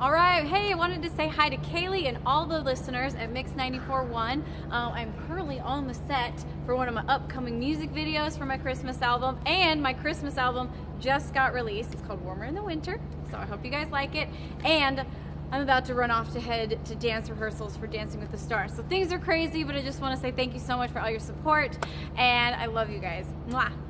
All right, hey, I wanted to say hi to Kaylee and all the listeners at Mix 94.1. I'm currently on the set for one of my upcoming music videos for my Christmas album, and my Christmas album just got released. It's called Warmer in the Winter, so I hope you guys like it. And I'm about to run off to head to dance rehearsals for Dancing with the Stars. So things are crazy, but I just want to say thank you so much for all your support, and I love you guys. Mwah.